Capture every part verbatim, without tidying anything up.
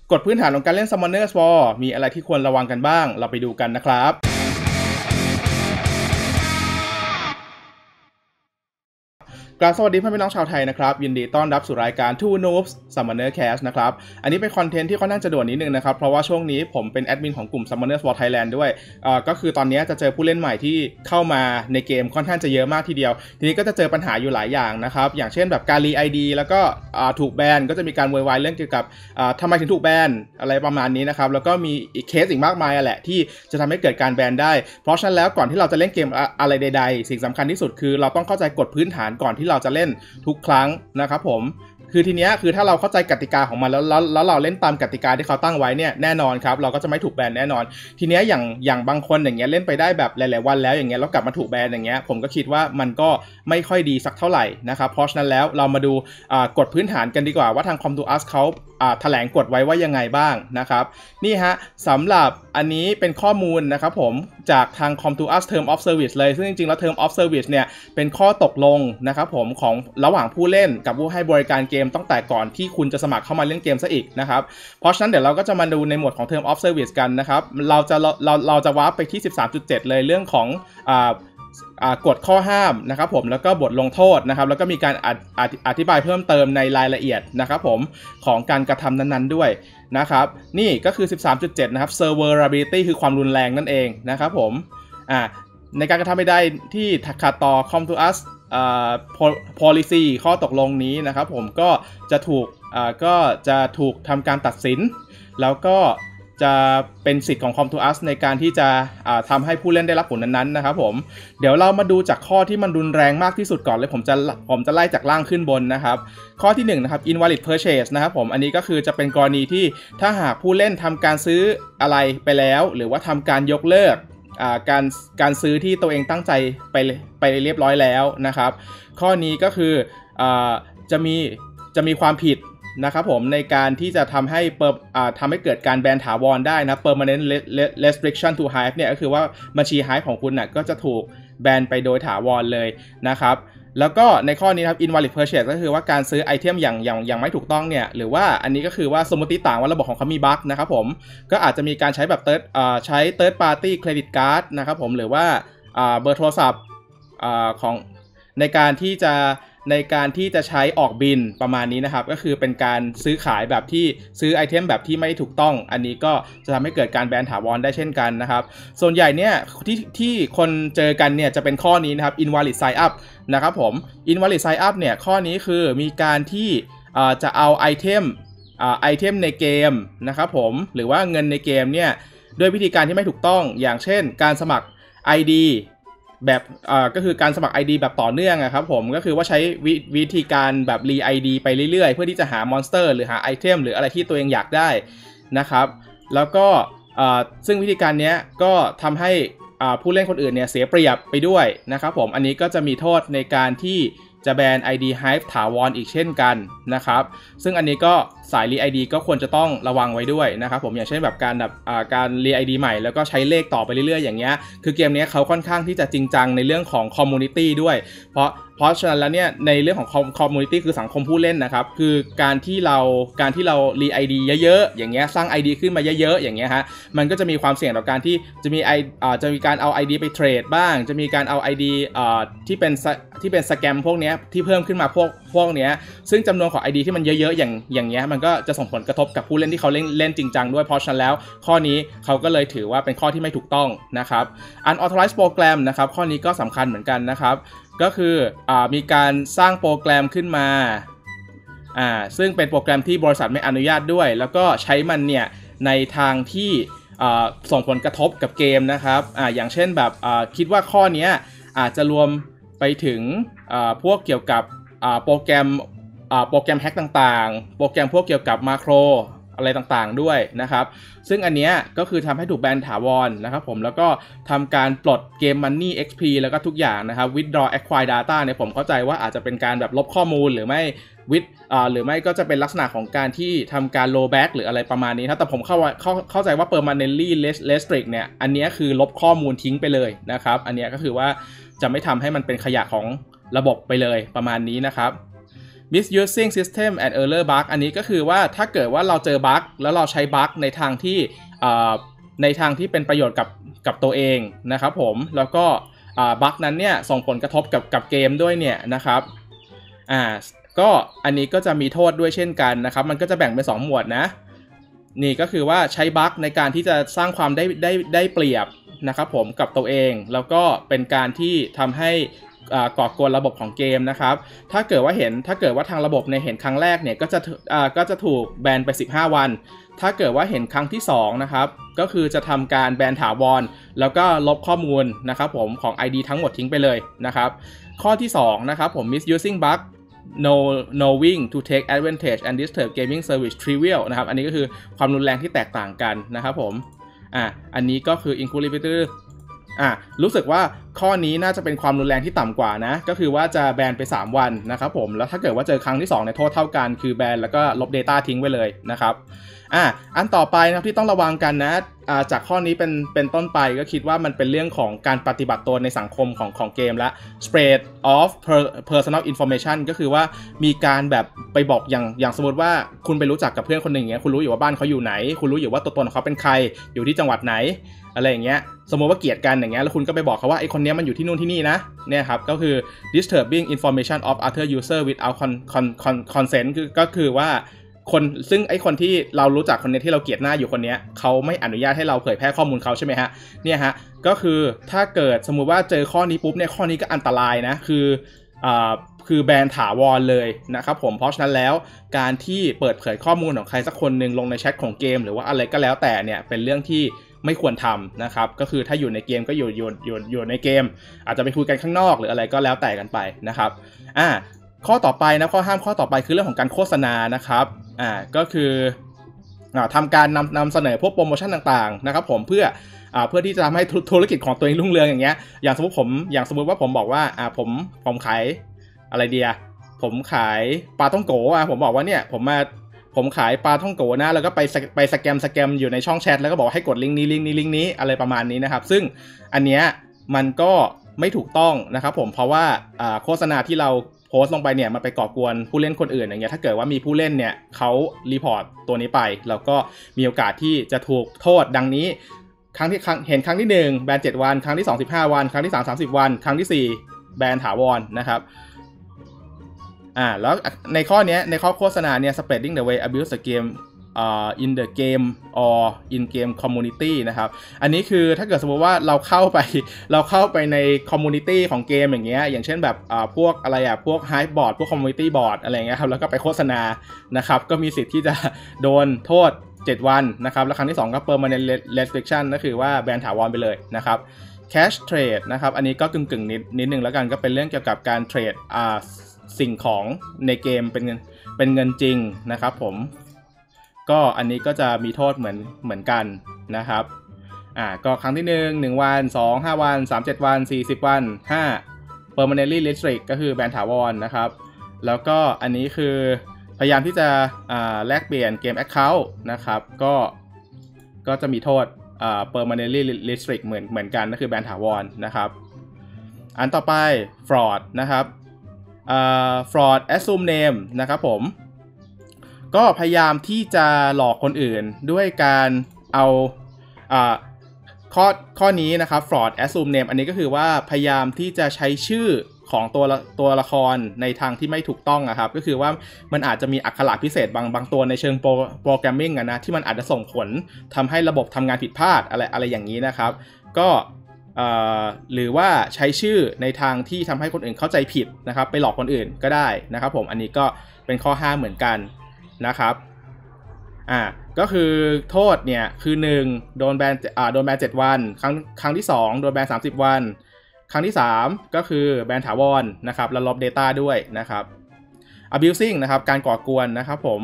กฎพื้นฐานของการเล่น Summoners War มีอะไรที่ควรระวังกันบ้างเราไปดูกันนะครับกราบสวัสดีเพื่อนพี่น้องชาวไทยนะครับยินดีต้อนรับสู่รายการ Two Noobs Summoner Cast นะครับอันนี้เป็นคอนเทนต์ที่ค่อนข้างจะด่วนนิดนึงนะครับเพราะว่าช่วงนี้ผมเป็นแอดมินของกลุ่ม Summoners War Thailand ด้วยอ่าก็คือตอนนี้จะเจอผู้เล่นใหม่ที่เข้ามาในเกมค่อนข้างจะเยอะมากทีเดียวทีนี้ก็จะเจอปัญหาอยู่หลายอย่างนะครับอย่างเช่นแบบการรี ไอ ดี แล้วก็อ่าถูกแบนก็จะมีการโวยวายเรื่องเกี่ยวกับอ่าทำไมถึงถูกแบนอะไรประมาณนี้นะครับแล้วก็มีอีกเคสอีกมากมายแหละที่จะทำให้เกิดการแบนได้เพราะฉะนั้นแล้วก่อนที่เราจะเล่นเกมอะไรใดๆสิ่งสำคัญที่สุดคือเราต้องเข้าใจกฎพื้นฐานก่อนที่เราจะเล่นทุกครั้งนะครับผมคือทีเนี้ยคือถ้าเราเข้าใจกติกาของมันแล้วแล้วแล้วเราเล่นตามกติกาที่เขาตั้งไว้เนี่ยแน่นอนครับเราก็จะไม่ถูกแบนแน่นอนทีเนี้ยอย่างอย่างบางคนอย่างเงี้ยเล่นไปได้แบบหลายๆวันแล้วอย่างเงี้ยแล้วกลับมาถูกแบนอย่างเงี้ยผมก็คิดว่ามันก็ไม่ค่อยดีสักเท่าไหร่นะครับเพราะฉะนั้นแล้วเรามาดูกฎพื้นฐานกันดีกว่าว่าทาง Com to Us เขาแถลงกฎไว้ว่ายังไงบ้างนะครับนี่ฮะสำหรับอันนี้เป็นข้อมูลนะครับผมจากทาง Com to Us Term of Service เลยซึ่งจริงๆแล้ว Term of Service เนี่ยเป็นข้อตกลงนะครับผมของระหว่างผู้เล่นกับผู้ให้บริการเกมตั้งแต่ก่อนที่คุณจะสมัครเข้ามาเล่นเกมซะอีกนะครับเพราะฉะนั้นเดี๋ยวเราก็จะมาดูในหมวดของ Term of Service กันนะครับเราจะเราเราจะวาร์ปไปที่ สิบสามจุดเจ็ด เลยเรื่องของอ่ากฎข้อห้ามนะครับผมแล้วก็บทลงโทษนะครับแล้วก็มีการออธิบายเพิ่มเติมในรายละเอียดนะครับผมของการกระทำนั้นๆด้วยนะครับนี่ก็คือ สิบสามจุดเจ็ด นะครับ Severability คือความรุนแรงนั่นเองนะครับผมอ่าในการกระทำไม่ได้ที่ขัดต่อ Com to Us อ่า policy ข้อตกลงนี้นะครับผมก็จะถูกอ่าก็จะถูกทำการตัดสินแล้วก็จะเป็นสิทธิ์ของ Com to Us ในการที่จะทำให้ผู้เล่นได้รับผลนั้นๆนะครับผมเดี๋ยวเรามาดูจากข้อที่มันรุนแรงมากที่สุดก่อนเลยผมจะผมจะไล่จากล่างขึ้นบนนะครับข้อที่หนึ่งนะครับ invalid purchase นะครับผมอันนี้ก็คือจะเป็นกรณีที่ถ้าหากผู้เล่นทำการซื้ออะไรไปแล้วหรือว่าทำการยกเลิกการการซื้อที่ตัวเองตั้งใจไปไปเรียบร้อยแล้วนะครับข้อนี้ก็คือจะมีจะมีความผิดนะครับผมในการที่จะทำให้เปิดทำให้เกิดการแบนถาวรได้นะ permanent restriction to Hive เนี่ยก็คือว่าบัญชี Hive ของคุณนะก็จะถูกแบนไปโดยถาวรเลยนะครับแล้วก็ในข้อนี้ครับ invalid purchase ก็คือว่าการซื้อไอเทมอย่างอย่างอย่างไม่ถูกต้องเนี่ยหรือว่าอันนี้ก็คือว่าสมมติต่างว่าระบบของเขามีบั๊กนะครับผมก็อาจจะมีการใช้แบบ third ใช้ third party credit card นะครับผมหรือว่าเบอร์โทรศัพท์ของในการที่จะในการที่จะใช้ออกบินประมาณนี้นะครับก็คือเป็นการซื้อขายแบบที่ซื้อไอเทมแบบที่ไม่ถูกต้องอันนี้ก็จะทำให้เกิดการแบนถาวรได้เช่นกันนะครับส่วนใหญ่เนี่ยที่ที่คนเจอกันเนี่ยจะเป็นข้อนี้นะครับ invalid sign up นะครับผม invalid sign up เนี่ยข้อนี้คือมีการที่จะเอาไอเทมไอเทมในเกมนะครับผมหรือว่าเงินในเกมเนี่ยด้วยวิธีการที่ไม่ถูกต้องอย่างเช่นการสมัคร ไอ ดี แบบอ่าก็คือการสมัคร ไอ ดี แบบต่อเนื่องอะครับผมก็คือว่าใช้ววิธีการแบบรี ไอ ดี ไปเรื่อยๆเพื่อที่จะหามอนสเตอร์หรือหาไอเทมหรืออะไรที่ตัวเองอยากได้นะครับแล้วก็อ่าซึ่งวิธีการนี้ก็ทำให้อ่าผู้เล่นคนอื่นเนี่ยเสียเปรียบไปด้วยนะครับผมอันนี้ก็จะมีโทษในการที่จะแบน ไอ ดี Hive ถาวรอีกเช่นกันนะครับซึ่งอันนี้ก็สายรี ไอ ดี ก็ควรจะต้องระวังไว้ด้วยนะครับผมอย่างเช่นแบบการแบบการรี ไอ ดี ใหม่แล้วก็ใช้เลขต่อไปเรื่อยๆอย่างเงี้ยคือเกมนี้เขาค่อนข้างที่จะจริงจังในเรื่องของคอมมูนิตี้ด้วยเพราะเพราะฉะนั้นแล้วเนี่ยในเรื่องของคอมมูนิตี้คือสังคมผู้เล่นนะครับคือการที่เราการที่เรารี ไอ ดี เยอะๆอย่างเงี้ยสร้าง ไอ ดี ขึ้นมาเยอะๆอย่างเงี้ยฮะมันก็จะมีความเสี่ยงต่อการที่จะมีไอจะมีการเอา ไอ ดี ไปเทรดบ้างจะมีการเอา ไอ ดี ที่เป็นที่เป็นสแกมพวกนี้ที่เพิ่มขึ้นมาพวกพวกเนี้ยซึ่งจำนวนของ ไอ ดี ที่มันเยอะๆอย่างอย่างเงี้ยมันก็จะส่งผลกระทบกับผู้เล่นที่เขาเล่นเล่นจริงจังด้วยเพราะฉะนั้นแล้วข้อนี้เขาก็เลยถือว่าเป็นข้อที่ไม่ถูกต้องนะครับ unauthorized program นะครับข้อนี้ก็สำคัญเหมือนกันนะครับก็คืออ่ามีการสร้างโปรแกรมขึ้นมาอ่าซึ่งเป็นโปรแกรมที่บริษัทไม่อนุญาตด้วยแล้วก็ใช้มันเนี่ยในทางที่อ่าส่งผลกระทบกับเกมนะครับอ่าอย่างเช่นแบบอ่าคิดว่าข้อนี้อาจจะรวมไปถึงอ่าพวกเกี่ยวกับอ่าโปรแกรมโปรแกรมแฮกต่างๆโปรแกรมพวกเกี่ยวกับมาโครอะไรต่างๆด้วยนะครับซึ่งอันนี้ก็คือทำให้ถูกแบนถาวรนะครับผมแล้วก็ทำการปลดเกม Money เอ็กซ์ พี แล้วก็ทุกอย่างนะครับ Withdraw Acquire Data เนี่ยผมเข้าใจว่าอาจจะเป็นการแบบลบข้อมูลหรือไม่วิดอ่าหรือไม่ก็จะเป็นลักษณะของการที่ทำการ rollback หรืออะไรประมาณนี้นะแต่ผมเข้าเข้าเข้าใจว่า permanently restrict เนี่ยอันนี้คือลบข้อมูลทิ้งไปเลยนะครับอันนี้ก็คือว่าจะไม่ทำให้มันเป็นขยะของระบบไปเลยประมาณนี้นะครับ misusing system and error bug อันนี้ก็คือว่าถ้าเกิดว่าเราเจอบั๊กแล้วเราใช้บั๊กในทางที่ในทางที่เป็นประโยชน์กับกับตัวเองนะครับผมแล้วก็บั๊กนั้นเนี่ยส่งผลกระทบกับกับเกมด้วยเนี่ยนะครับอ่าก็อันนี้ก็จะมีโทษด้วยเช่นกันนะครับมันก็จะแบ่งเป็นสองหมวดนะนี่ก็คือว่าใช้บั๊กในการที่จะสร้างความได้ได้ได้เปรียบนะครับผมกับตัวเองแล้วก็เป็นการที่ทำให้ก่อกวนระบบของเกมนะครับถ้าเกิดว่าเห็นถ้าเกิดว่าทางระบบในเห็นครั้งแรกเนี่ยก็จะก็จะถูกแบนไปสิบห้าวันถ้าเกิดว่าเห็นครั้งที่สองนะครับก็คือจะทำการแบนถาวรแล้วก็ลบข้อมูลนะครับผมของ ไอ ดี ทั้งหมดทิ้งไปเลยนะครับข้อที่สองนะครับผม misusing bug know knowing to take advantage and disturb gaming service trivial นะครับอันนี้ก็คือความรุนแรงที่แตกต่างกันนะครับผมอ่ะอันนี้ก็คือ inclusive อ่ะรู้สึกว่าข้อนี้น่าจะเป็นความรุนแรงที่ต่ำกว่านะก็คือว่าจะแบนไปสามวันนะครับผมแล้วถ้าเกิดว่าเจอครั้งที่สองในโทษเท่ากันคือแบนแล้วก็ลบ Data ทิ้งไปเลยนะครับอ่ะอันต่อไปนะครับที่ต้องระวังกันนะอ่าจากข้อนี้เป็นเป็นต้นไปก็คิดว่ามันเป็นเรื่องของการปฏิบัติตัวในสังคมของของเกมและ spread of personal information ก็คือว่ามีการแบบไปบอกอย่างอย่างสมมติว่าคุณไปรู้จักกับเพื่อนคนหนึ่งอย่างเงี้ยคุณรู้อยู่ว่าบ้านเขาอยู่ไหนคุณรู้อยู่ว่าตัวตนของเขาเป็นใครอยู่ที่จังหวัดไหนอะไรอย่างเงี้ยสมมติว่าเกลียดกันอย่างเงี้ยแล้วคุณก็ไปบอกเขาว่าไอ้คนนี้มันอยู่ที่นู่นที่นี่นะเนี่ยครับก็คือ disturbing information of other user without con con con consent คือก็คือว่าคนซึ่งไอ้คนที่เรารู้จักคนนี้ที่เราเกลียดหน้าอยู่คนนี้เขาไม่อนุญาตให้เราเผยแพร่ข้อมูลเขาใช่ไหมฮะเนี่ยฮะก็คือถ้าเกิดสมมุติว่าเจอข้อนี้ปุ๊บเนี่ยข้อนี้ก็อันตรายนะคืออ่าคือแบนถาวรเลยนะครับผมเพราะฉะนั้นแล้วการที่เปิดเผยข้อมูลของใครสักคนหนึ่งลงในแชทของเกมหรือว่าอะไรก็แล้วแต่เนี่ยเป็นเรื่องที่ไม่ควรทำนะครับก็คือถ้าอยู่ในเกมก็อยู่อยู่อยู่อยู่ในเกมอาจจะไปคุยกันข้างนอกหรืออะไรก็แล้วแต่กันไปนะครับอ่าข้อต่อไปนะข้อห้ามข้อต่อไปคือเรื่องของการโฆษณานะครับอ่าก็คืออ่าทำการนำนำเสนอพวกโปรโมชั่นต่างๆนะครับผมเพื่ออ่าเพื่อที่จะทำให้ธุรกิจของตัวเองรุ่งเรืองอย่างเงี้ยอย่างสมมติผมอย่างสมมติว่าผมบอกว่าอ่าผมผมขายอะไรเดียผมขายปลาท่องโกอ่ะผมบอกว่าเนี่ยผมมาผมขายปลาท่องโกนะแล้วก็ไปไปสแกมสแกมอยู่ในช่องแชทแล้วก็บอกให้กดลิงก์นี้ลิงก์นี้ลิงก์นี้อะไรประมาณนี้นะครับซึ่งอันเนี้ยมันก็ไม่ถูกต้องนะครับผมเพราะว่าอ่าโฆษณาที่เราโพสต์ลงไปเนี่ยมันไปก่อกวนผู้เล่นคนอื่นอย่างเงี้ยถ้าเกิดว่ามีผู้เล่นเนี่ยเขารีพอร์ตตัวนี้ไปแล้วก็มีโอกาสที่จะถูกโทษดังนี้ครั้งที่เห็นครั้งที่หนึ่งแบนเจ็ดวันครั้งที่สอง สิบห้าวันครั้งที่สาม สามสิบวันครั้งที่สี่แบนถาวรนะครับอ่าแล้วในข้อนี้ในข้อโฆษณาเนี่ย spreading the way abuse the game uh, in the game or in game community นะครับอันนี้คือถ้าเกิดสมมติว่าเราเข้าไปเราเข้าไปใน community ของเกมอย่างเงี้ยอย่างเช่นแบบอ่าพวกอะไรอ่ะพวก Hive board พวก community board อะไรเงี้ยครับแล้วก็ไปโฆษณานะครับก็มีสิทธิ์ที่จะโดนโทษเจ็ดวันนะครับแล้วครั้งที่สองก็ permanent restriction ก็คือว่าแบนถาวรไปเลยนะครับ cash trade นะครับอันนี้ก็กึ่งๆนิดนิดนึงแล้วกันก็เป็นเรื่องเกี่ยวกับการเทรดอ่าสิ่งของในเกมเป็นเงินเป็นเงินจริงนะครับผมก็อันนี้ก็จะมีโทษเหมือนเหมือนกันนะครับอ่าก็ครั้งที่หนึ่ง หนึ่งวันสอง ห้าวันสาม เจ็ดวันสี่สิบวันห้า permanently restrict ก็คือแบนถาวรนะครับแล้วก็อันนี้คือพยายามที่จะอ่าแลกเปลี่ยนเกม account นะครับก็ก็จะมีโทษอ่า permanently restrict เหมือนเหมือนกันก็คือแบนถาวรนะครับอันต่อไป fraud นะครับfraud assume name นะครับผมก็พยายามที่จะหลอกคนอื่นด้วยการเอาข้อข้อนี้นะครับ fraud assume name อันนี้ก็คือว่าพยายามที่จะใช้ชื่อของตัวตัวละครในทางที่ไม่ถูกต้องนะครับก็คือว่ามันอาจจะมีอักขระพิเศษบางบางตัวในเชิงโปรโปรแกรมมิ่งนะที่มันอาจจะส่งผลทำให้ระบบทำงานผิดพลาดอะไรอะไรอย่างนี้นะครับก็หรือว่าใช้ชื่อในทางที่ทำให้คนอื่นเข้าใจผิดนะครับไปหลอกคนอื่นก็ได้นะครับผมอันนี้ก็เป็นข้อห้ามเหมือนกันนะครับอ่าก็คือโทษเนี่ยคือหนึ่งโดนแบนอ่าโดนแบนเจ็ดวันครั้งครั้งที่สองโดนแบนสามสิบวันครั้งที่สามก็คือแบนถาวรนะครับแล้วลบ Data ด้วยนะครับ abusing นะครับการก่อกวนนะครับผม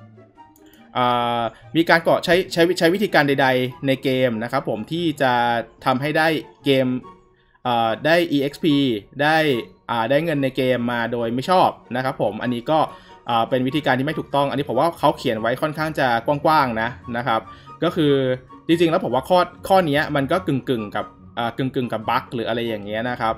มีการก่อใช้ใช้ใช้วิธีการใดๆในเกมนะครับผมที่จะทำให้ได้เกมได้ อี เอ็กซ์ พี ได้ได้เงินในเกมมาโดยไม่ชอบนะครับผมอันนี้ก็เป็นวิธีการที่ไม่ถูกต้องอันนี้ผมว่าเขาเขียนไว้ค่อนข้างจะกว้างๆนะนะครับก็คือจริงๆแล้วผมว่าข้อข้อนี้มันก็กึ่งๆกับกึ่งๆกับบั๊กหรืออะไรอย่างเงี้ยนะครับ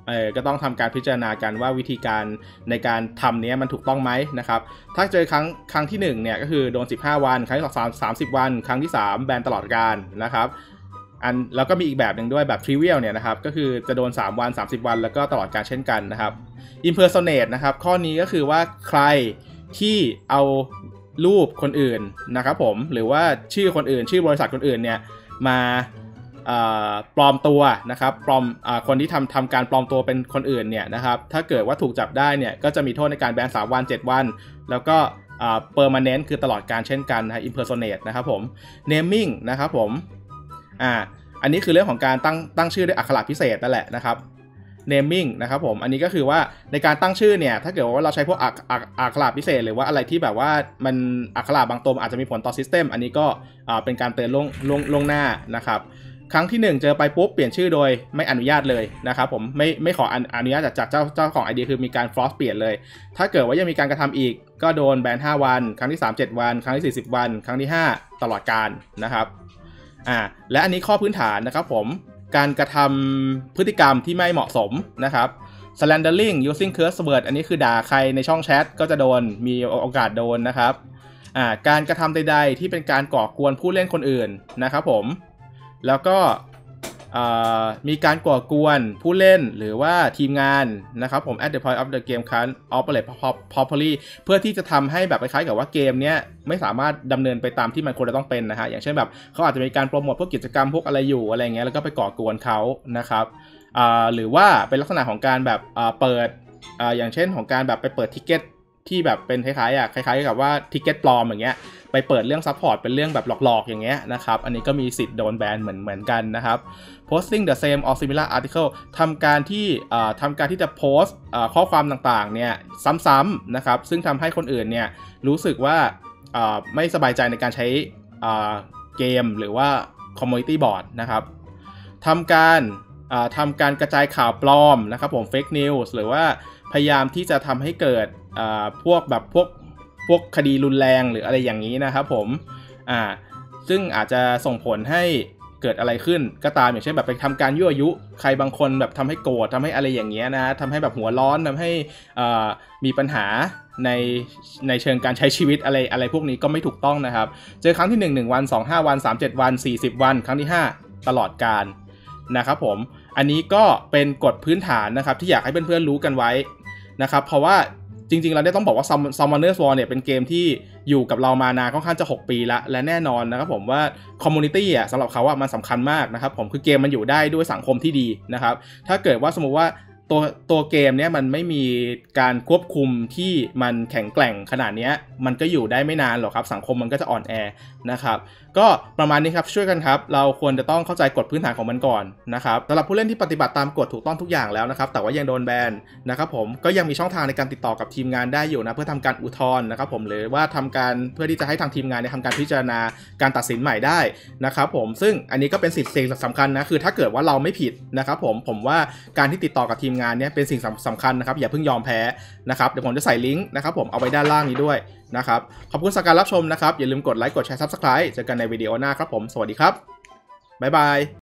เออก็ต้องทำการพิจารณากันว่าวิธีการในการทำนี้มันถูกต้องไหมนะครับถ้าเจอครั้งครั้งที่หนึ่งเนี่ยก็คือโดนสิบห้าวันครั้งที่สองสามสิบวันครั้งที่สามแบนตลอดกาลนะครับอันแล้วก็มีอีกแบบหนึ่งด้วยแบบ trivial เนี่ยนะครับก็คือจะโดนสามวันสามสิบวันแล้วก็ตลอดกาลเช่นกันนะครับ impersonate นะครับข้อนี้ก็คือว่าใครที่เอารูปคนอื่นนะครับผมหรือว่าชื่อคนอื่นชื่อบริษัทคนอื่นเนี่ยมาปลอมตัวนะครับปลอมอคนที่ทำทำการปลอมตัวเป็นคนอื่นเนี่ยนะครับถ้าเกิดว่าถูกจับได้เนี่ยก็จะมีโทษในการแบนสามวันเจ็ดวันแล้วก็เปอร์มานนต์คือตลอดการเช่นกันนะ impersonate นะครับผม naming นะครับผมอ่าอันนี้คือเรื่องของการตั้งตั้งชื่อด้วยอักขระพิเศษนั่นแหละนะครับ naming นะครับผมอันนี้ก็คือว่าในการตั้งชื่อเนี่ยถ้าเกิดว่าเราใช้พวกอักอักขระพิเศษหรือว่าอะไรที่แบบว่ามันอักขระบางตัวอาจจะมีผลต่อ system อันนี้ก็เป็นการเตือนล่วงล่วงล่วงหน้านะครับครั้งที่หนึ่งเจอไปปุ๊บเปลี่ยนชื่อโดยไม่อนุญาตเลยนะครับผมไม่ไม่ขออนุญาตจากเจ้าเจ้าของ ไอ ดี คือมีการ force เปลี่ยนเลยถ้าเกิดว่ายังมีการกระทำอีกก็โดนแบนห้าวันครั้งที่สาม เจ็ดวันครั้งที่สี่สิบวันครั้งที่ห้าตลอดกาลนะครับอ่าและอันนี้ข้อพื้นฐานนะครับผมการกระทำพฤติกรรมที่ไม่เหมาะสมนะครับ slandering using curse word อันนี้คือด่าใครในช่องแชทก็จะโดนมีโอกาสโดนนะครับอ่าการกระทำใดๆที่เป็นการก่อกวนผู้เล่นคนอื่นนะครับผมแล้วก็มีการก่อกวนผู้เล่นหรือว่าทีมงานนะครับผม at the point of the game can operate properly เพื่อที่จะทำให้แบบคล้ายๆกับว่าเกมเนี้ยไม่สามารถดำเนินไปตามที่มันควรจะต้องเป็นนะฮะอย่างเช่นแบบเขาอาจจะมีการโปรโมทพวกกิจกรรมพวกอะไรอยู่อะไรเงี้ยแล้วก็ไปก่อกวนเขานะครับหรือว่าเป็นลักษณะของการแบบเปิดอย่างเช่นของการแบบไปเปิดทิกเก็ตที่แบบเป็นคล้ายๆอ่ะคล้ายๆกับว่าทิกเก็ตปลอมอย่างเงี้ยไปเปิดเรื่องซัพพอร์ตเป็นเรื่องแบบหลอกๆอย่างเงี้ยนะครับอันนี้ก็มีสิทธิ์โดนแบนเหมือนเหมือนกันนะครับ posting the same or similar article ทำการที่ทำการที่จะโพสต์ข้อความต่างๆเนี่ยซ้ำๆนะครับซึ่งทำให้คนอื่นเนี่ยรู้สึกว่าไม่สบายใจในการใช้เกมหรือว่า community board นะครับทำการทำการกระจายข่าวปลอมนะครับผม fake news หรือว่าพยายามที่จะทำให้เกิดพวกแบบพวกพวกคดีรุนแรงหรืออะไรอย่างนี้นะครับผมอ่าซึ่งอาจจะส่งผลให้เกิดอะไรขึ้นก็ตามอย่างเช่นแบบไปทำการยั่วยุใครบางคนแบบทำให้โกรธทำให้อะไรอย่างเงี้ยนะทำให้แบบหัวร้อนทำให้อ่ามีปัญหาในในเชิงการใช้ชีวิตอะไรอะไรพวกนี้ก็ไม่ถูกต้องนะครับเจอครั้งที่หนึ่ง หนึ่งวันสอง ห้าวันสาม เจ็ดวันสี่สิบวันครั้งที่ห้าตลอดกาลนะครับผมอันนี้ก็เป็นกฎพื้นฐานนะครับที่อยากให้เพื่อนๆรู้กันไว้นะครับเพราะว่าจริงๆเราได้ต้องบอกว่า Summoner's War เนี่ยเป็นเกมที่อยู่กับเรามานานค่อนข้างจะหกปีละและแน่นอนนะครับผมว่า Community อ่ะสำหรับเขาอ่ะมันสำคัญมากนะครับผมคือเกมมันอยู่ได้ด้วยสังคมที่ดีนะครับถ้าเกิดว่าสมมุติว่าตัวตัวเกมเนี้ยมันไม่มีการควบคุมที่มันแข็งแกร่งขนาดนี้มันก็อยู่ได้ไม่นานหรอกครับสังคมมันก็จะอ่อนแอนะครับก็ประมาณนี้ครับช่วยกันครับเราควรจะต้องเข้าใจกฎพื้นฐานของมันก่อนนะครับสำหรับผู้เล่นที่ปฏิบัติตามกฎถูกต้องทุกอย่างแล้วนะครับแต่ว่ายังโดนแบนนะครับผมก็ยังมีช่องทางในการติดต่อกับทีมงานได้อยู่นะเพื่อทำการอุทธรณ์นะครับผมหรือว่าทำการเพื่อที่จะให้ทางทีมงานเนี่ยทำการพิจารณาการตัดสินใหม่ได้นะครับผมซึ่งอันนี้ก็เป็นสิ่งสำคัญนะคือถ้าเกิดว่าเราไม่ผิดนะครับผมผมว่าการที่ติดต่อกับทีมงานเนี่ยเป็นสิ่งสำคัญนะครับอย่าเพิ่งยอมแพ้นะครับเดี๋ยวผมจะใส่ลิงก์นะครับผมเอาไว้ด้านล่างนี้ด้วยนะครับขอบคุณสำหรับการรับชมนะครับอย่าลืมกดไลค์กดแชร์ ซับสไครบ์ เจอกันในวิดีโอหน้าครับผมสวัสดีครับบ๊ายบาย